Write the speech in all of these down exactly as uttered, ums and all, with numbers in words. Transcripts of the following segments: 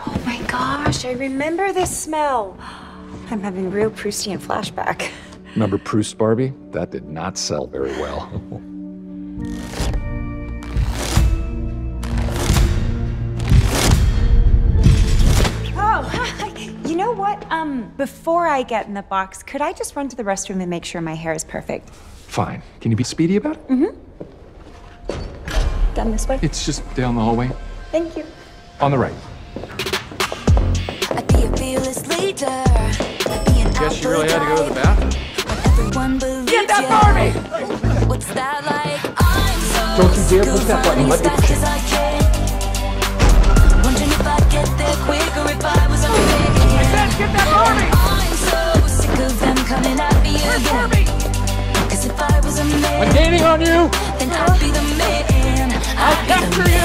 Oh my gosh, I remember this smell. I'm having a real Proustian flashback. Remember Proust, Barbie? That did not sell very well. Oh, you know what? Um, before I get in the box, could I just run to the restroom and make sure my hair is perfect? Fine. Can you be speedy about it? Mm-hmm. Done this way? It's just down the hallway. Thank you. On the right. I'd be a fearless leader. I'd be an Guess you really had to go to the guy. bathroom? When everyone believes Get that you. Barbie! What's that like? I'm so Don't you dare sick push of that button. running Let as me fast push as I can. Wondering if I'd get there quicker if I was a man. I said get that Barbie! I'm so sick of them coming at me Where's again. Barbie? Cause if I was a man, I'm gaining on you! then I'd be the man. I'll I'd be the capture man. you!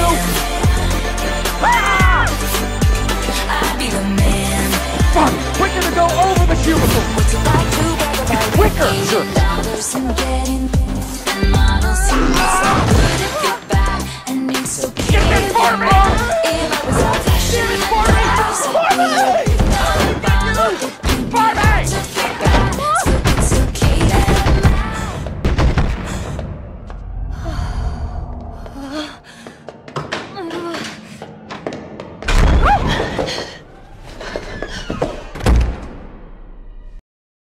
Ah! I'd be the man. Barbie, quicker to go over the cubicle! What's it like to brag about Quicker, making sure. dollars and getting and models seem so good at fit back and it's so Get this Barbie! If I was out flashing Get this like Barbie! cars, I'd be a